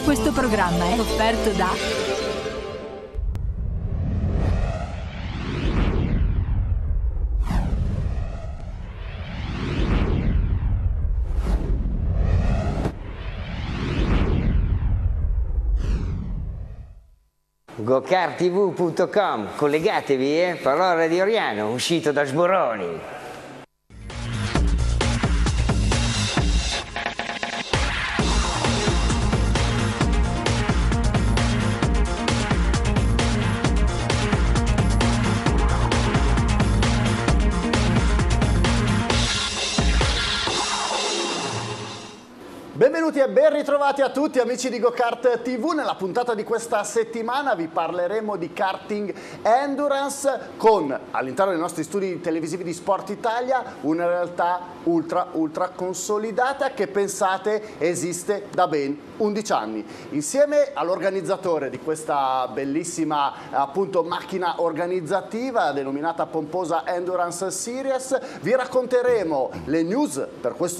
Questo programma è offerto da GokartTV.com, collegatevi, parola di Oriano, uscito da Sboroni. Benvenuti e ben ritrovati a tutti amici di GoKart TV. Nella puntata di questa settimana vi parleremo di karting endurance con, all'interno dei nostri studi televisivi di Sport Italia, una realtà ultra consolidata che, pensate, esiste da ben 11 anni. Insieme all'organizzatore di questa bellissima appunto macchina organizzativa denominata pomposa Endurance Series, vi racconteremo le news per questo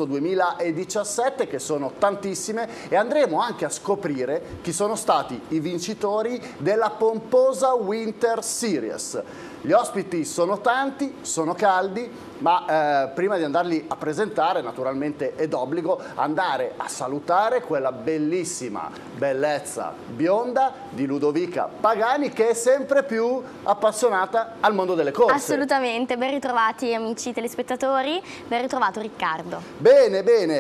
2017, che sono tantissime, e andremo anche a scoprire chi sono stati i vincitori della pomposa Winter Series. Gli ospiti sono tanti, sono caldi, ma prima di andarli a presentare, naturalmente è d'obbligo andare a salutare quella bellissima bellezza bionda di Ludovica Pagani, che è sempre più appassionata al mondo delle corse. Assolutamente, ben ritrovati amici telespettatori, ben ritrovato Riccardo. Bene,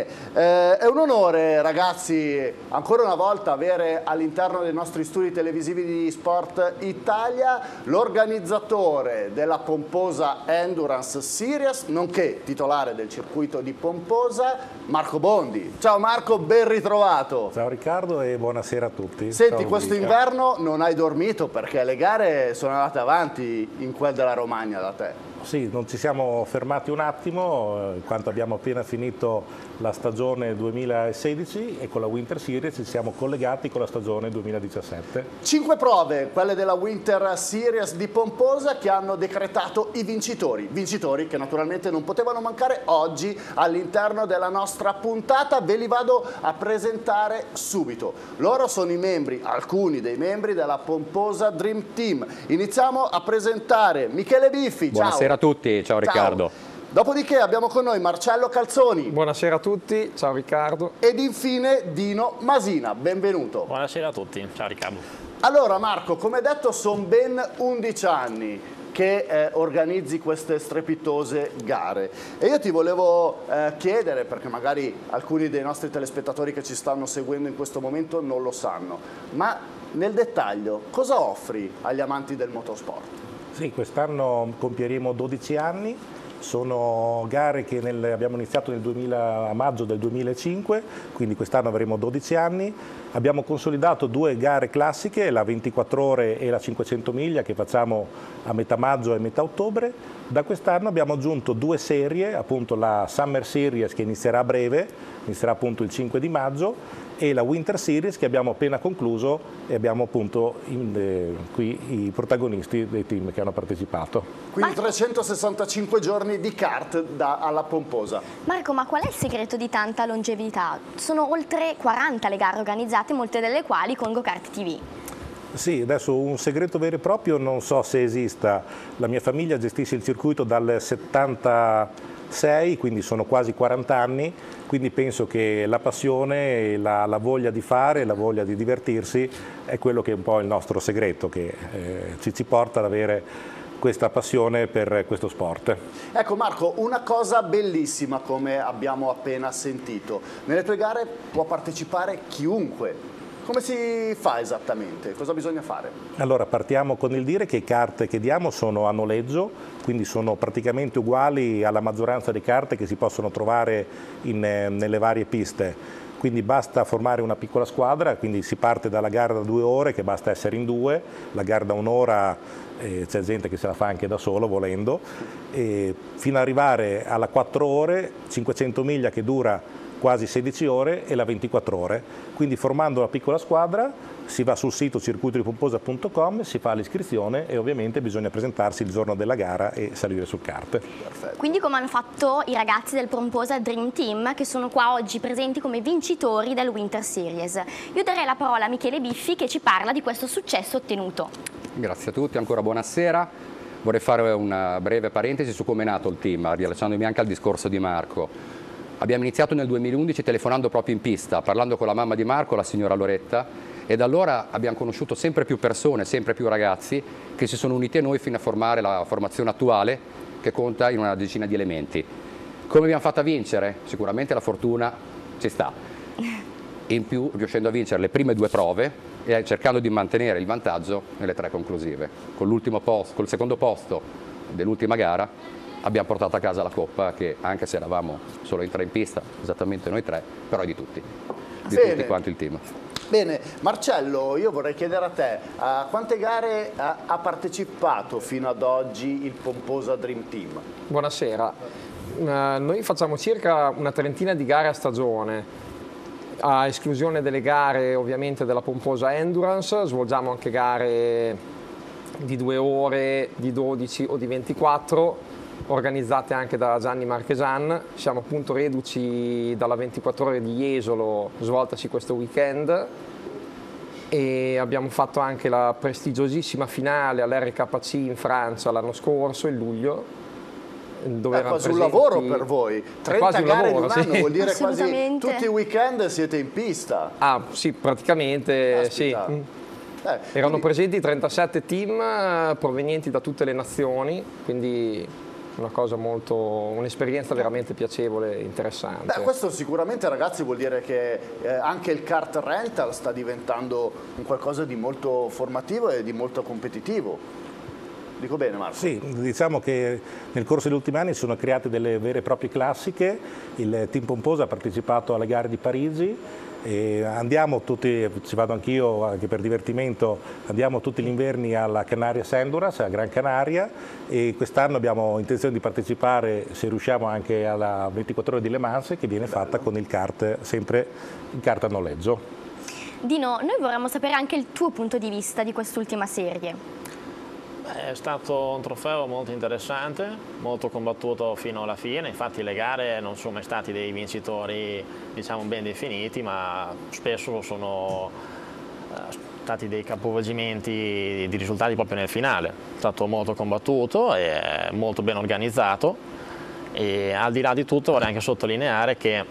è un onore ragazzi ancora una volta avere all'interno dei nostri studi televisivi di Sport Italia l'organizzatore della pomposa Endurance Series, nonché titolare del circuito di Pomposa, Marco Bondi. Ciao Marco, ben ritrovato. Ciao Riccardo e buonasera a tutti. Senti, ciao, questo inverno non hai dormito perché le gare sono andate avanti in quel della Romagna da te. Sì, non ci siamo fermati un attimo, in quanto abbiamo appena finito la stagione 2016 e con la Winter Series ci siamo collegati con la stagione 2017. 5 prove, quelle della Winter Series di Pomposa, che hanno decretato i vincitori che naturalmente non potevano mancare oggi all'interno della nostra puntata. Ve li vado a presentare subito. Loro sono i membri, alcuni dei membri della Pomposa Dream Team. Iniziamo a presentare Michele Biffi. Buonasera a tutti, ciao Riccardo. Dopodiché abbiamo con noi Marcello Calzoni. Buonasera a tutti, ciao Riccardo. Ed infine Dino Masina, benvenuto. Buonasera a tutti, ciao Riccardo. Allora Marco, come detto sono ben 11 anni che organizzi queste strepitose gare e io ti volevo chiedere, perché magari alcuni dei nostri telespettatori che ci stanno seguendo in questo momento non lo sanno, ma nel dettaglio cosa offri agli amanti del motorsport? Sì, quest'anno compieremo 12 anni, sono gare che abbiamo iniziato a maggio del 2005, quindi quest'anno avremo 12 anni. Abbiamo consolidato 2 gare classiche, la 24 ore e la 500 miglia, che facciamo a metà maggio e metà ottobre. Da quest'anno abbiamo aggiunto 2 serie, appunto la Summer Series che inizierà a breve, inizierà appunto il 5 di maggio, e la Winter Series che abbiamo appena concluso, e abbiamo appunto qui i protagonisti dei team che hanno partecipato. Quindi 365 giorni di kart alla Pomposa. Marco, ma qual è il segreto di tanta longevità? Sono oltre 40 le gare organizzate, molte delle quali con GoKart TV. Sì, adesso un segreto vero e proprio non so se esista. La mia famiglia gestisce il circuito dal 76, quindi sono quasi 40 anni, quindi penso che la passione, la voglia di fare, la voglia di divertirsi è quello che è un po' il nostro segreto, che ci porta ad avere questa passione per questo sport. Ecco Marco, una cosa bellissima come abbiamo appena sentito, nelle tue gare può partecipare chiunque. Come si fa esattamente? Cosa bisogna fare? Allora, partiamo con il dire che i kart che diamo sono a noleggio, quindi sono praticamente uguali alla maggioranza dei kart che si possono trovare nelle varie piste. Quindi basta formare una piccola squadra, quindi si parte dalla gara da 2 ore, che basta essere in 2, la gara da 1 ora c'è gente che se la fa anche da solo volendo, fino ad arrivare alla 4 ore, 500 miglia che dura quasi 16 ore, e la 24 ore. Quindi formando una piccola squadra si va sul sito circuitodipomposa.com, si fa l'iscrizione e ovviamente bisogna presentarsi il giorno della gara e salire sul kart. Quindi come hanno fatto i ragazzi del Pomposa Dream Team, che sono qua oggi presenti come vincitori del Winter Series. Io darei la parola a Michele Biffi, che ci parla di questo successo ottenuto. Grazie a tutti, ancora buonasera. Vorrei fare una breve parentesi su come è nato il team, riallacciandomi anche al discorso di Marco. Abbiamo iniziato nel 2011 telefonando proprio in pista, parlando con la mamma di Marco, la signora Loretta, e da allora abbiamo conosciuto sempre più persone, sempre più ragazzi che si sono uniti a noi fino a formare la formazione attuale, che conta in una decina di elementi. Come abbiamo fatto a vincere? Sicuramente la fortuna ci sta. In più riuscendo a vincere le prime 2 prove e cercando di mantenere il vantaggio nelle 3 conclusive. Con col secondo posto dell'ultima gara abbiamo portato a casa la coppa, che anche se eravamo solo in 3 in pista, esattamente noi 3, però è di tutti quanti il team. Bene, Marcello, io vorrei chiedere a te, a quante gare ha partecipato fino ad oggi il Pomposa Dream Team? Buonasera. Noi facciamo circa una trentina di gare a stagione, a esclusione delle gare ovviamente della Pomposa Endurance. Svolgiamo anche gare di 2 ore, di 12 o di 24, organizzate anche da Gianni Marchesan. Siamo appunto reduci dalla 24 ore di Jesolo, svoltaci questo weekend, e abbiamo fatto anche la prestigiosissima finale all'RKC in Francia l'anno scorso, in luglio, dove è quasi un lavoro per voi, 30 gare in un anno, sì. Vuol dire quasi tutti i weekend siete in pista. Ah sì, praticamente. Aspetta. Sì. Erano presenti 37 team provenienti da tutte le nazioni, quindi un'esperienza veramente piacevole e interessante. Beh, questo sicuramente, ragazzi, vuol dire che anche il kart rental sta diventando un qualcosa di molto formativo e di molto competitivo. Dico bene, Marco? Sì, diciamo che nel corso degli ultimi anni si sono create delle vere e proprie classiche. Il Team Pomposa ha partecipato alle gare di Parigi. E andiamo tutti, ci vado anch'io anche per divertimento, andiamo tutti gli inverni alla Canarias Endurance, a Gran Canaria, e quest'anno abbiamo intenzione di partecipare, se riusciamo, anche alla 24 ore di Le Mans, che viene fatta con il kart, sempre il kart a noleggio. Dino, noi vorremmo sapere anche il tuo punto di vista di quest'ultima serie. È stato un trofeo molto interessante, molto combattuto fino alla fine. Infatti le gare non sono mai stati dei vincitori, diciamo, ben definiti, ma spesso sono stati dei capovolgimenti di risultati proprio nel finale. È stato molto combattuto e molto ben organizzato, e al di là di tutto vorrei anche sottolineare che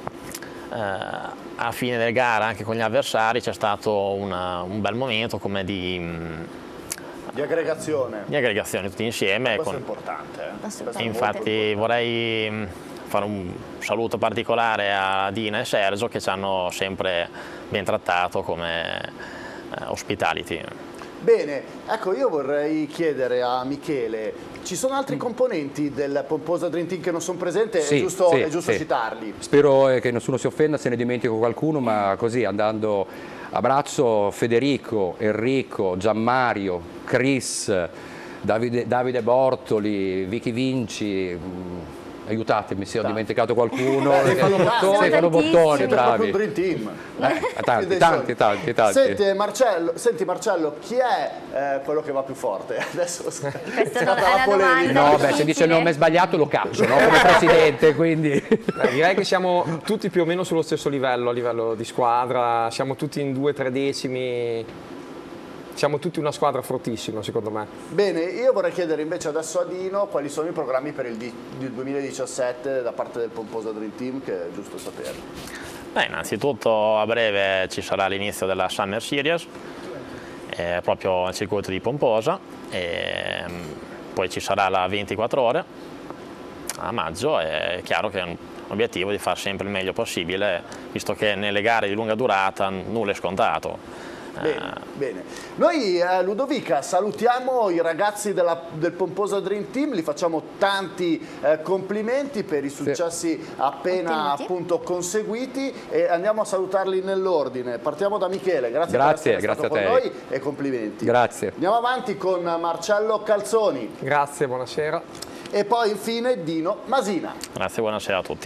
a fine della gara, anche con gli avversari, c'è stato un bel momento come di aggregazione tutti insieme. Questo è importante. Infatti vorrei fare un saluto particolare a Dina e Sergio, che ci hanno sempre ben trattato come hospitality. Bene, ecco, io vorrei chiedere a Michele, ci sono altri componenti del Pomposa Dream Team che non sono presenti? Sì, è giusto sì. citarli. Spero che nessuno si offenda se ne dimentico qualcuno, ma così andando abbraccio Federico, Enrico, Gianmario, Chris, Davide Bortoli, Vicky Vinci, aiutatemi se ho dimenticato qualcuno. Stefano Bottoni, siete proprio un Dream Team. Tanti. Senti Marcello, chi è quello che va più forte? Adesso Questa è la domanda. No, beh, se dice il nome sbagliato lo caccio, no? Come presidente, quindi. Direi che siamo tutti più o meno sullo stesso livello, a livello di squadra, siamo tutti in 2-3 decimi. Siamo tutti una squadra fortissima, secondo me. Bene, io vorrei chiedere invece adesso a Dino quali sono i programmi per il 2017 da parte del Pomposa Dream Team, che è giusto sapere. Beh, innanzitutto a breve ci sarà l'inizio della Summer Series, proprio al circuito di Pomposa, e poi ci sarà la 24 ore a maggio. È chiaro che è un obiettivo di fare sempre il meglio possibile, visto che nelle gare di lunga durata nulla è scontato. Bene. Noi Ludovica salutiamo i ragazzi del Pomposa Dream Team, li facciamo tanti complimenti per i successi appena appunto conseguiti, e andiamo a salutarli nell'ordine. Partiamo da Michele, grazie per essere stato con noi e complimenti. Grazie. Andiamo avanti con Marcello Calzoni. Grazie, buonasera. E poi infine Dino Masina. Grazie, buonasera a tutti.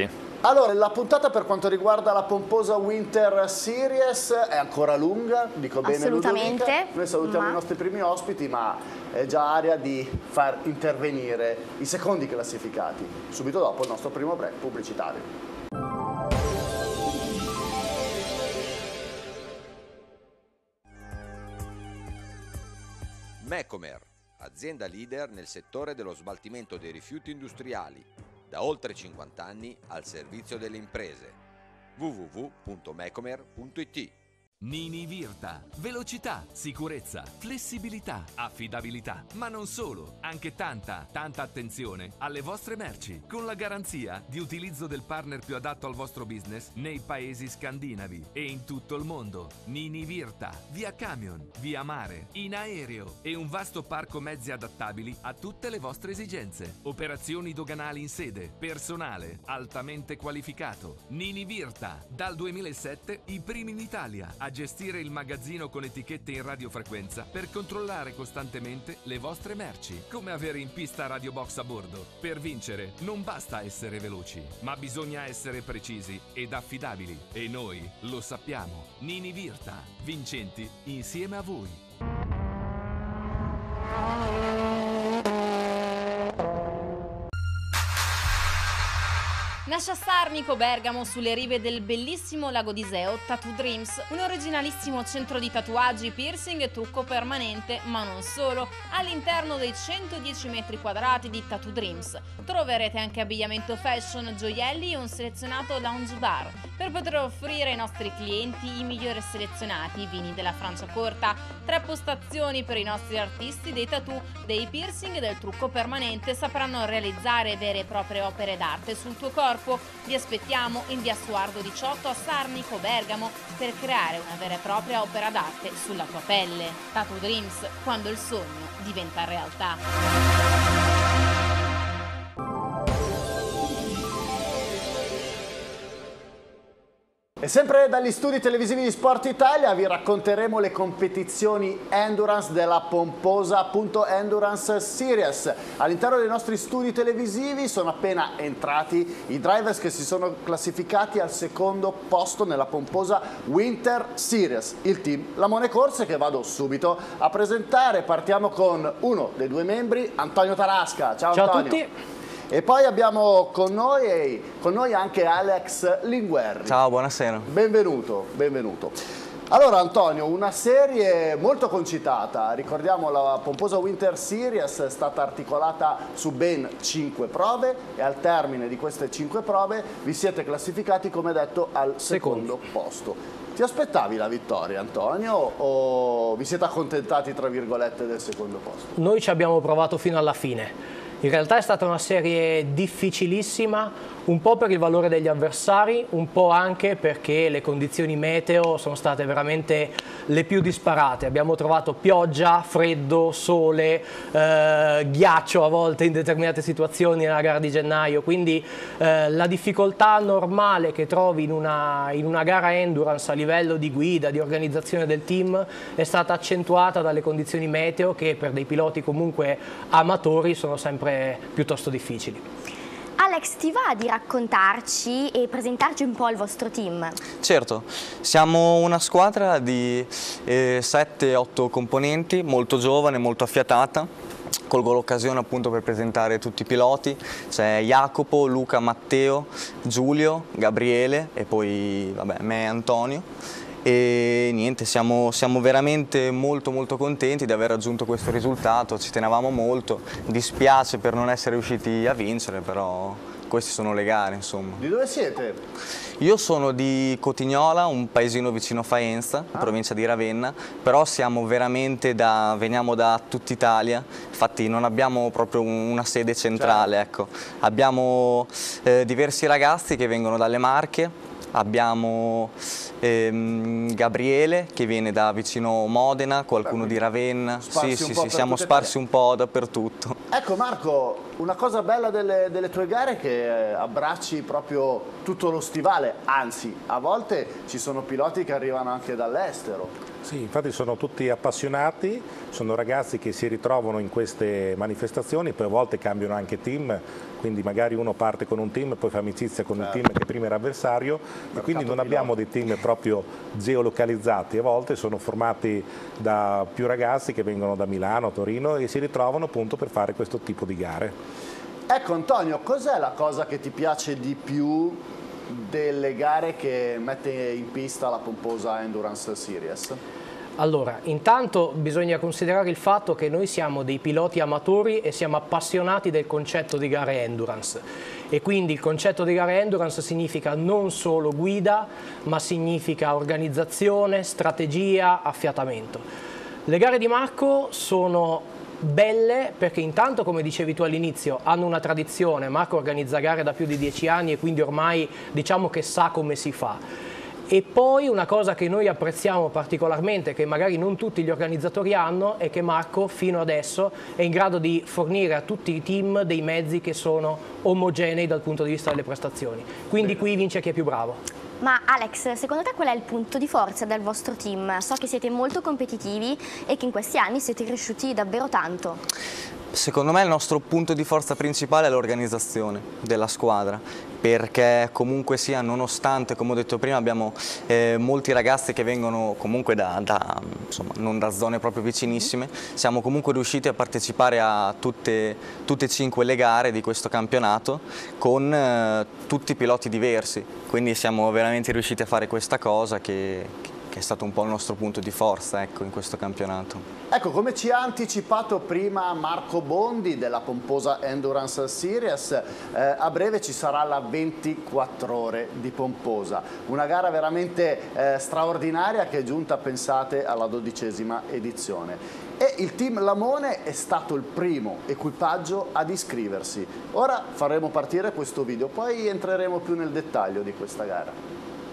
Allora, la puntata per quanto riguarda la pomposa Winter Series è ancora lunga, dico bene Assolutamente. Ludovica. Noi salutiamo i nostri primi ospiti, ma è già area di far intervenire i secondi classificati, subito dopo il nostro primo break pubblicitario. Mecomer, azienda leader nel settore dello smaltimento dei rifiuti industriali, da oltre 50 anni al servizio delle imprese. www.mecomer.it. Nini Virta. Velocità, sicurezza, flessibilità, affidabilità. Ma non solo, anche tanta attenzione alle vostre merci, con la garanzia di utilizzo del partner più adatto al vostro business nei paesi scandinavi e in tutto il mondo. Nini Virta, via camion, via mare, in aereo e un vasto parco mezzi adattabili a tutte le vostre esigenze. Operazioni doganali in sede, personale altamente qualificato. Nini Virta, dal 2007 i primi in Italia a gestire il magazzino con etichette in radiofrequenza per controllare costantemente le vostre merci, come avere in pista Radio Box a bordo. Per vincere non basta essere veloci, ma bisogna essere precisi ed affidabili. E noi lo sappiamo. Nini Virta, vincenti insieme a voi. Nasce a Sarnico, Bergamo, sulle rive del bellissimo lago d'Iseo, Tattoo Dreams, un originalissimo centro di tatuaggi, piercing e trucco permanente, ma non solo. All'interno dei 110 metri quadrati di Tattoo Dreams troverete anche abbigliamento fashion, gioielli e un selezionato lounge bar, per poter offrire ai nostri clienti i migliori selezionati vini della Franciacorta. 3 postazioni per i nostri artisti dei tattoo, dei piercing e del trucco permanente sapranno realizzare vere e proprie opere d'arte sul tuo corpo. Vi aspettiamo in via Suardo 18 a Sarnico, Bergamo, per creare una vera e propria opera d'arte sulla tua pelle. Tattoo Dreams, quando il sogno diventa realtà. E sempre dagli studi televisivi di Sport Italia vi racconteremo le competizioni endurance della pomposa Endurance Series. All'interno dei nostri studi televisivi sono appena entrati i drivers che si sono classificati al secondo posto nella pomposa Winter Series, il team Lamone Corse, che vado subito a presentare. Partiamo con uno dei 2 membri, Antonio Tarasca. Ciao Antonio. Ciao a tutti. E poi abbiamo con noi anche Alex Linguerri. Ciao, buonasera. Benvenuto, benvenuto. Allora Antonio, una serie molto concitata, ricordiamo la pomposa Winter Series è stata articolata su ben 5 prove e al termine di queste 5 prove vi siete classificati, come detto, al secondo posto. Ti aspettavi la vittoria, Antonio, o vi siete accontentati, tra virgolette, del secondo posto? Noi ci abbiamo provato fino alla fine. In realtà è stata una serie difficilissima, un po' per il valore degli avversari, un po' anche perché le condizioni meteo sono state veramente le più disparate. Abbiamo trovato pioggia, freddo, sole, ghiaccio a volte in determinate situazioni nella gara di gennaio, quindi la difficoltà normale che trovi in una gara endurance a livello di guida, di organizzazione del team, è stata accentuata dalle condizioni meteo che per dei piloti comunque amatori sono sempre piuttosto difficili. Alex, ti va di raccontarci e presentarci un po' il vostro team? Certo, siamo una squadra di 7-8 componenti, molto giovane, molto affiatata. Colgo l'occasione appunto per presentare tutti i piloti. C'è Jacopo, Luca, Matteo, Giulio, Gabriele e poi vabbè, me e Antonio. E niente, siamo veramente molto contenti di aver raggiunto questo risultato, ci tenevamo molto, dispiace per non essere riusciti a vincere, però queste sono le gare, insomma. Di dove siete? Io sono di Cotignola, un paesino vicino a Faenza, provincia di Ravenna, però veniamo da tutta Italia, infatti non abbiamo proprio una sede centrale, ecco. Abbiamo diversi ragazzi che vengono dalle Marche. Abbiamo Gabriele che viene da vicino Modena, qualcuno di Ravenna. Sì, siamo sparsi un po' dappertutto. Ecco Marco, Una cosa bella delle tue gare è che abbracci proprio tutto lo stivale, anzi a volte ci sono piloti che arrivano anche dall'estero. Sì, infatti sono tutti appassionati, sono ragazzi che si ritrovano in queste manifestazioni, poi a volte cambiano anche team, quindi magari uno parte con un team e poi fa amicizia con il team che prima era avversario e quindi non abbiamo dei team proprio geolocalizzati, a volte sono formati da più ragazzi che vengono da Milano, Torino e si ritrovano appunto per fare questo tipo di gare. Ecco Antonio, cos'è la cosa che ti piace di più delle gare che mette in pista la pomposa Endurance Series? Allora, intanto bisogna considerare il fatto che noi siamo dei piloti amatori e siamo appassionati del concetto di gare endurance e quindi il concetto di gare endurance significa non solo guida ma significa organizzazione, strategia, affiatamento. Le gare di Marco sono belle perché intanto, come dicevi tu all'inizio, hanno una tradizione. Marco organizza gare da più di 10 anni e quindi ormai diciamo che sa come si fa. E poi una cosa che noi apprezziamo particolarmente, che magari non tutti gli organizzatori hanno, è che Marco fino adesso è in grado di fornire a tutti i team dei mezzi che sono omogenei dal punto di vista delle prestazioni. Quindi qui vince chi è più bravo. Ma Alex, secondo te qual è il punto di forza del vostro team? So che siete molto competitivi e che in questi anni siete cresciuti davvero tanto. Secondo me il nostro punto di forza principale è l'organizzazione della squadra, perché comunque sia, nonostante, come ho detto prima, abbiamo molti ragazzi che vengono comunque insomma, non da zone proprio vicinissime, siamo comunque riusciti a partecipare a tutte e 5 le gare di questo campionato con tutti i piloti diversi, quindi siamo veramente riusciti a fare questa cosa che è stato un po' il nostro punto di forza, ecco, in questo campionato. Ecco, come ci ha anticipato prima Marco Bondi della pomposa Endurance Series, a breve ci sarà la 24 ore di pomposa, una gara veramente straordinaria che è giunta, pensate, alla 12ª edizione. E il team Lamone è stato il primo equipaggio ad iscriversi. Ora faremo partire questo video, poi entreremo più nel dettaglio di questa gara.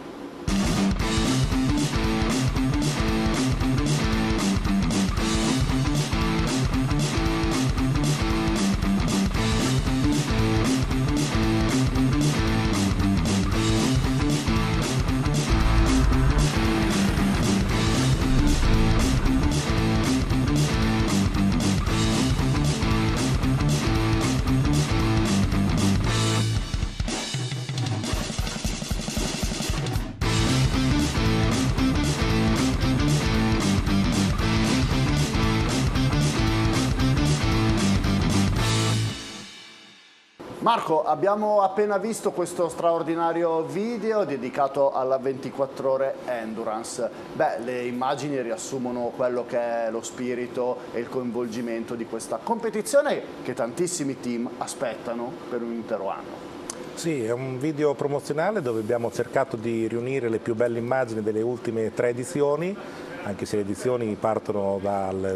Marco, abbiamo appena visto questo straordinario video dedicato alla 24 ore Endurance. Beh, le immagini riassumono quello che è lo spirito e il coinvolgimento di questa competizione che tantissimi team aspettano per un intero anno. Sì, è un video promozionale dove abbiamo cercato di riunire le più belle immagini delle ultime 3 edizioni, anche se le edizioni partono dal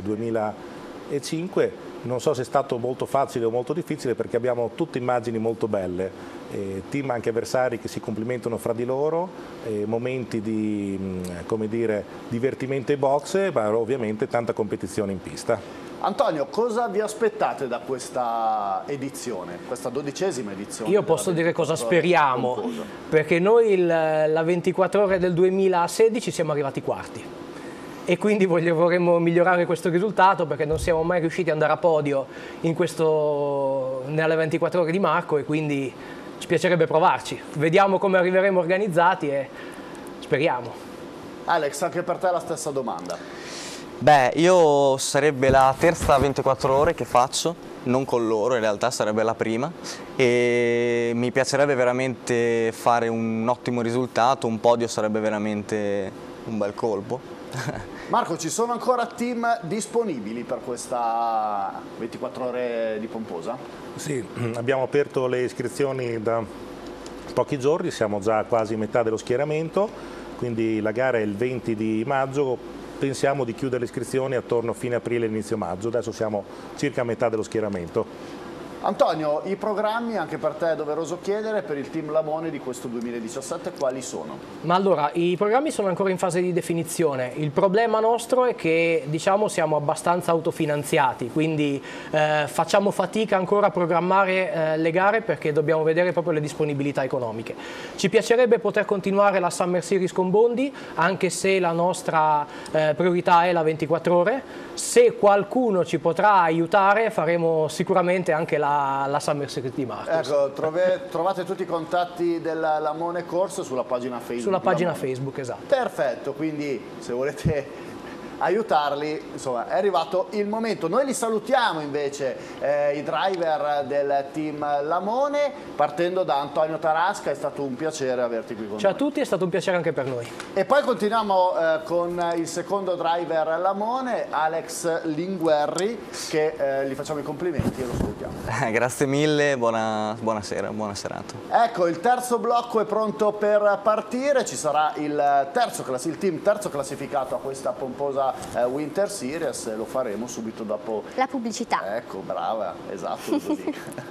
2005. Non so se è stato molto facile o molto difficile perché abbiamo tutte immagini molto belle, team anche avversari che si complimentano fra di loro, momenti di come dire, divertimento ai box, ma ovviamente tanta competizione in pista. Antonio, cosa vi aspettate da questa edizione, questa 12ª edizione? Io posso dire cosa speriamo, perché noi la 24 ore del 2016 siamo arrivati quarti. E quindi vorremmo migliorare questo risultato perché non siamo mai riusciti ad andare a podio nelle 24 ore di Marco e quindi ci piacerebbe provarci. Vediamo come arriveremo organizzati e speriamo. Alex, anche per te la stessa domanda. Beh, io sarebbe la terza 24 ore che faccio, non con loro, in realtà sarebbe la prima e mi piacerebbe veramente fare un ottimo risultato, un podio sarebbe veramente un bel colpo. Marco, ci sono ancora team disponibili per questa 24 ore di pomposa? Sì, abbiamo aperto le iscrizioni da pochi giorni, siamo già quasi a metà dello schieramento, quindi la gara è il 20 di maggio, pensiamo di chiudere le iscrizioni attorno a fine aprile e inizio maggio, adesso siamo circa a metà dello schieramento. Antonio, i programmi, anche per te è doveroso chiedere, per il team Lamone di questo 2017 quali sono? Ma allora, i programmi sono ancora in fase di definizione. Il problema nostro è che, diciamo, siamo abbastanza autofinanziati, quindi facciamo fatica ancora a programmare le gare perché dobbiamo vedere proprio le disponibilità economiche. Ci piacerebbe poter continuare la Summer Series con Bondi, anche se la nostra priorità è la 24 ore. Se qualcuno ci potrà aiutare faremo sicuramente anche la Summer Series di Marcus. Ecco, trovate tutti i contatti della Lamone Corso sulla pagina Facebook. Sulla pagina Facebook, esatto. Perfetto, quindi se volete aiutarli, insomma, è arrivato il momento. Noi li salutiamo invece, i driver del team Lamone, partendo da Antonio Tarasca. È stato un piacere averti qui con noi. Ciao a tutti, è stato un piacere anche per noi. E poi continuiamo con il secondo driver Lamone, Alex Linguerri, che gli facciamo i complimenti e lo salutiamo. Grazie mille, buonasera, buona serata. Ecco, il terzo blocco è pronto per partire, ci sarà il team terzo classificato a questa pomposa Winter Series, lo faremo subito dopo la pubblicità. Ecco, brava, esatto, così.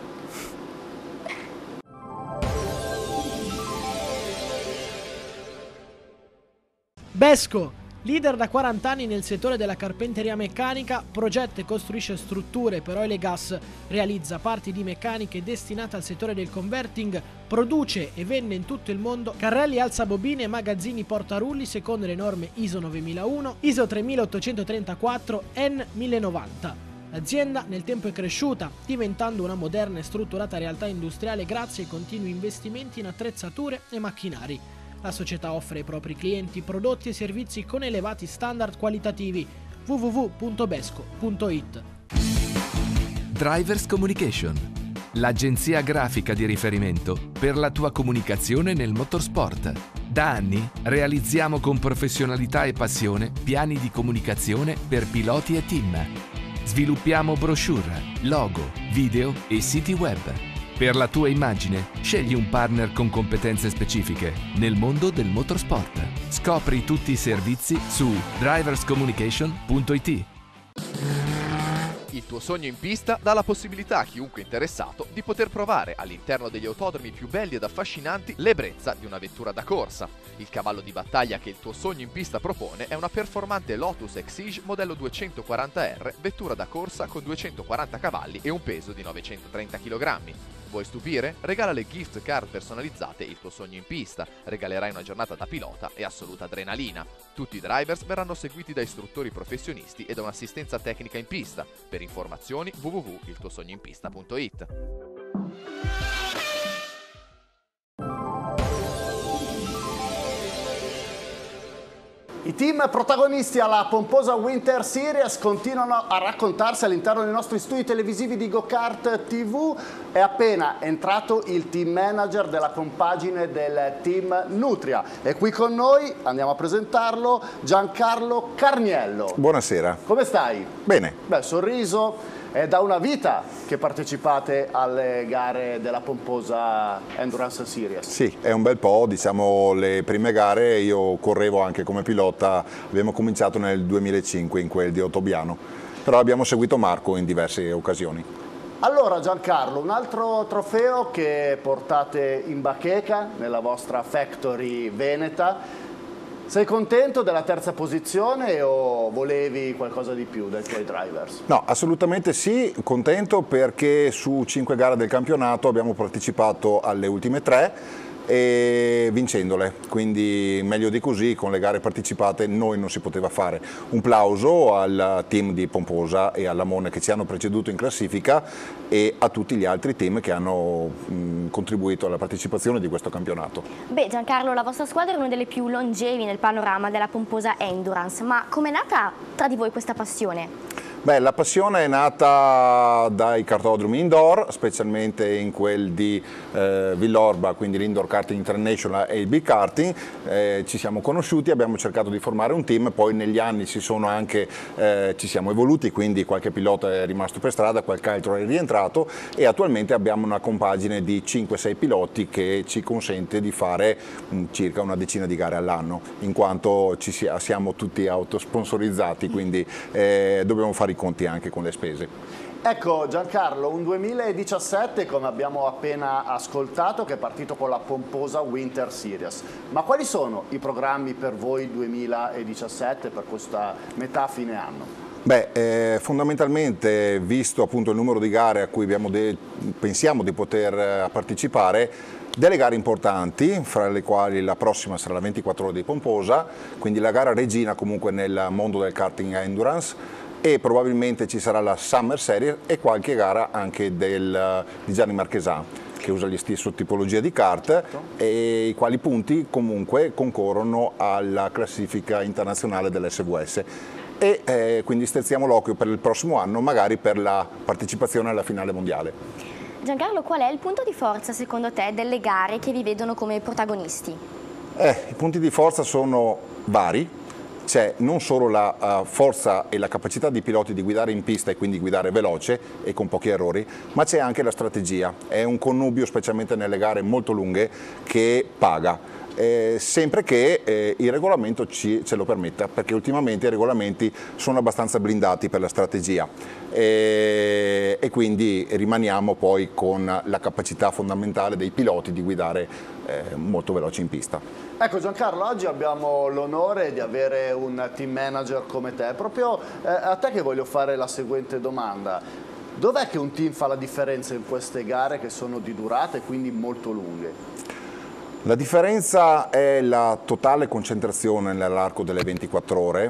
Besco, leader da 40 anni nel settore della carpenteria meccanica, progetta e costruisce strutture per oil e gas, realizza parti di meccaniche destinate al settore del converting, produce e vende in tutto il mondo carrelli alzabobine e magazzini portarulli secondo le norme ISO 9001, ISO 3834, N 1090. L'azienda nel tempo è cresciuta, diventando una moderna e strutturata realtà industriale grazie ai continui investimenti in attrezzature e macchinari. La società offre ai propri clienti prodotti e servizi con elevati standard qualitativi. www.besco.it. Drivers Communication, l'agenzia grafica di riferimento per la tua comunicazione nel motorsport. Da anni realizziamo con professionalità e passione piani di comunicazione per piloti e team. Sviluppiamo brochure, logo, video e siti web. Per la tua immagine, scegli un partner con competenze specifiche nel mondo del motorsport. Scopri tutti i servizi su driverscommunication.it. Il tuo sogno in pista dà la possibilità a chiunque interessato di poter provare all'interno degli autodromi più belli ed affascinanti l'ebbrezza di una vettura da corsa. Il cavallo di battaglia che il tuo sogno in pista propone è una performante Lotus Exige modello 240R, vettura da corsa con 240 cavalli e un peso di 930 kg. Vuoi stupire? Regala le gift card personalizzate Il tuo sogno in pista. Regalerai una giornata da pilota e assoluta adrenalina. Tutti i drivers verranno seguiti da istruttori professionisti e da un'assistenza tecnica in pista. Per informazioni www.iltuosognoinpista.it. I team protagonisti alla pomposa Winter Series continuano a raccontarsi all'interno dei nostri studi televisivi di Go-Kart TV. È appena entrato il team manager della compagine del team Nutria. È qui con noi, andiamo a presentarlo, Giancarlo Carniello. Buonasera. Come stai? Bene. Bel sorriso. È da una vita che partecipate alle gare della pomposa Endurance Series. Sì, è un bel po', diciamo le prime gare io correvo anche come pilota, abbiamo cominciato nel 2005 in quel di Ottobiano, però abbiamo seguito Marco in diverse occasioni. Allora Giancarlo, un altro trofeo che portate in bacheca nella vostra factory veneta. Sei contento della terza posizione o volevi qualcosa di più dai tuoi drivers? No, assolutamente sì, contento perché su 5 gare del campionato abbiamo partecipato alle ultime 3 e vincendole, quindi meglio di così, con le gare partecipate noi non si poteva fare. Un plauso al team di Pomposa e alla Lamone che ci hanno preceduto in classifica e a tutti gli altri team che hanno contribuito alla partecipazione di questo campionato. Beh Giancarlo, la vostra squadra è una delle più longevi nel panorama della pomposa Endurance, ma com'è nata tra di voi questa passione? Beh, la passione è nata dai kartodromi indoor, specialmente in quel di Villorba, quindi l'Indoor Karting International e il Big Karting. Ci siamo conosciuti, abbiamo cercato di formare un team, poi negli anni ci siamo evoluti, quindi qualche pilota è rimasto per strada, qualche altro è rientrato e attualmente abbiamo una compagine di 5-6 piloti che ci consente di fare circa una decina di gare all'anno, in quanto siamo tutti autosponsorizzati, quindi dobbiamo fare i conti anche con le spese. Ecco Giancarlo, un 2017 come abbiamo appena ascoltato che è partito con la pomposa Winter Series, ma quali sono i programmi per voi 2017, per questa metà fine anno? Beh, fondamentalmente, visto appunto il numero di gare a cui pensiamo di poter partecipare, delle gare importanti, fra le quali la prossima sarà la 24 ore di Pomposa, quindi la gara regina comunque nel mondo del karting endurance, e probabilmente ci sarà la Summer Series e qualche gara anche di Gianni Marchesan, che usa gli stessi tipologia di kart e i quali punti comunque concorrono alla classifica internazionale dell'SVS. E quindi strizziamo l'occhio per il prossimo anno, magari per la partecipazione alla finale mondiale. Giancarlo, qual è il punto di forza secondo te delle gare che vi vedono come protagonisti? I punti di forza sono vari. C'è non solo la forza e la capacità di piloti di guidare in pista e quindi guidare veloce e con pochi errori, ma c'è anche la strategia. È un connubio, specialmente nelle gare molto lunghe, che paga. Sempre che il regolamento ce lo permetta, perché ultimamente i regolamenti sono abbastanza blindati per la strategia e quindi rimaniamo poi con la capacità fondamentale dei piloti di guidare molto veloci in pista. Ecco Giancarlo, oggi abbiamo l'onore di avere un team manager come te. Proprio a te che voglio fare la seguente domanda. Dov'è che un team fa la differenza in queste gare che sono di durata e quindi molto lunghe? La differenza è la totale concentrazione nell'arco delle 24 ore,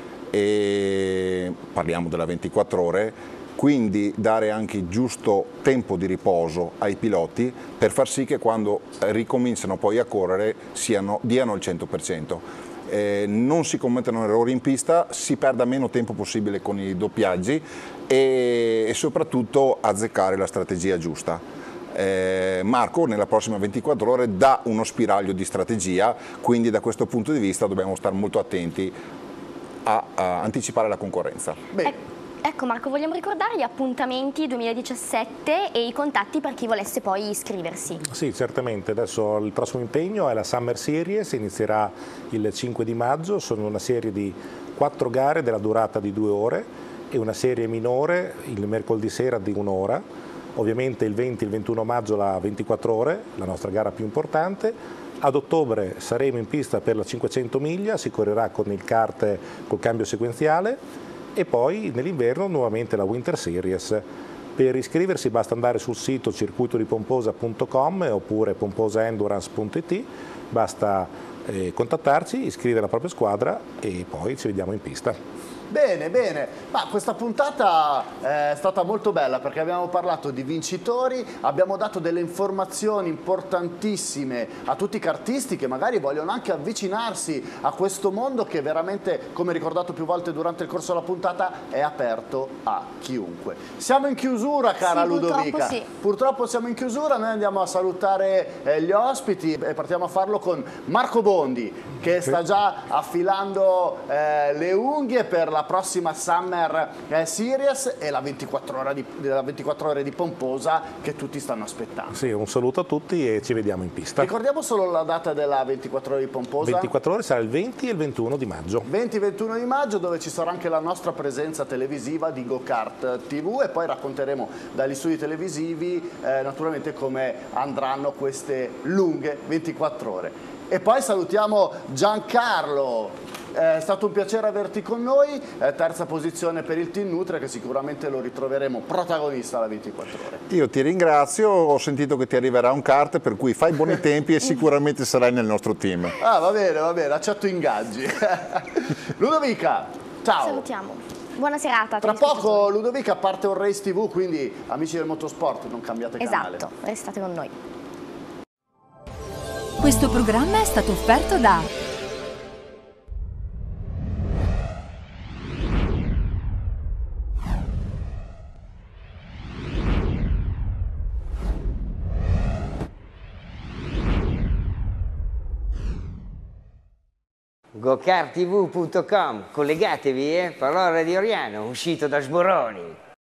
e parliamo della 24 ore, quindi dare anche il giusto tempo di riposo ai piloti per far sì che quando ricominciano poi a correre diano il 100%. Non si commettono errori in pista, si perda meno tempo possibile con i doppiaggi e soprattutto azzeccare la strategia giusta. Marco nella prossima 24 ore dà uno spiraglio di strategia, quindi da questo punto di vista dobbiamo stare molto attenti a anticipare la concorrenza. Ecco Marco, vogliamo ricordare gli appuntamenti 2017 e i contatti per chi volesse poi iscriversi. Sì, certamente. Adesso il prossimo impegno è la Summer Series, inizierà il 5 di maggio, sono una serie di 4 gare della durata di 2 ore e una serie minore il mercoledì sera di 1 ora. Ovviamente il 20 e il 21 maggio la 24 ore, la nostra gara più importante. Ad ottobre saremo in pista per la 500 miglia, si correrà con il kart col cambio sequenziale e poi nell'inverno nuovamente la Winter Series. Per iscriversi basta andare sul sito circuitodipomposa.com oppure pomposaendurance.it, basta contattarci, iscrivere la propria squadra e poi ci vediamo in pista. Bene, bene, ma questa puntata è stata molto bella perché abbiamo parlato di vincitori, abbiamo dato delle informazioni importantissime a tutti i kartisti che magari vogliono anche avvicinarsi a questo mondo che veramente, come ricordato più volte durante il corso della puntata, è aperto a chiunque. Siamo in chiusura, cara Ludovica. Purtroppo siamo in chiusura, noi andiamo a salutare gli ospiti e partiamo a farlo con Marco Bondi che sta già affilando le unghie per la prossima Summer Series e la 24 ore di Pomposa che tutti stanno aspettando. Sì, un saluto a tutti e ci vediamo in pista. Ricordiamo solo la data della 24 ore di Pomposa. 24 ore sarà il 20 e il 21 di maggio. 20 e 21 di maggio, dove ci sarà anche la nostra presenza televisiva di Go Kart TV e poi racconteremo dagli studi televisivi naturalmente come andranno queste lunghe 24 ore. E poi salutiamo Giancarlo. È stato un piacere averti con noi, terza posizione per il Team Nutria che sicuramente lo ritroveremo protagonista alla 24 ore. Io ti ringrazio, ho sentito che ti arriverà un kart per cui fai buoni tempi e sicuramente sarai nel nostro team. Ah, va bene, accetto ingaggi. Ludovica, ciao. Salutiamo. Buona serata. Tra poco Ludovica parte un Race TV, quindi amici del motorsport non cambiate canale. Esatto, restate con noi. Questo programma è stato offerto da GoKartTV.com, collegatevi, parola di Oriano, uscito da Sboroni.